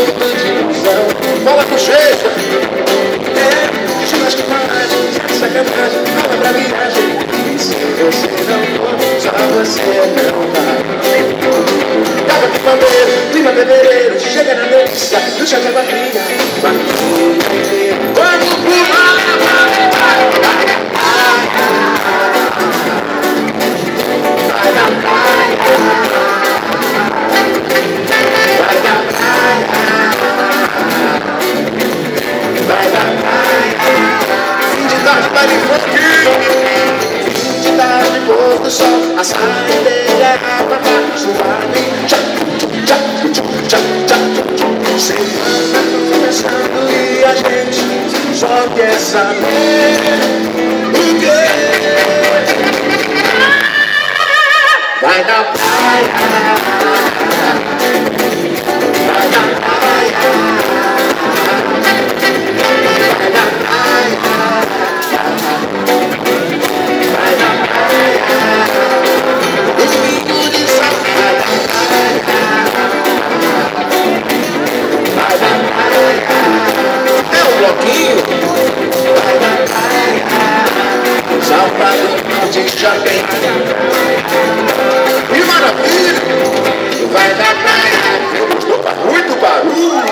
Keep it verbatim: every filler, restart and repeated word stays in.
mundo de ilusão. Fala com jeito. É, churrasco mágico, sacanagem, fala pra viagem. E se você não for, só você não vai. Tava de palmeiro, clima fevereiro, chega na mesa, ducha de água fria. Vamos pular! Vai na praia, vai na praia, vai na praia. Fim de tarde, baile funk. Fim de tarde, pôr do sol, a saideira é pra cá, suave. Tchá, tchá, tchá, tchá, tchá. Semana começando e a gente só quer saber o quê? Vai na praia, vai na praia, vai na praia, vai na praia, domingo de saudade, vai na praia, é um bloquinho, vai na praia, Salvador de Japim. Que maravilha! Vai na praia, muito barulho!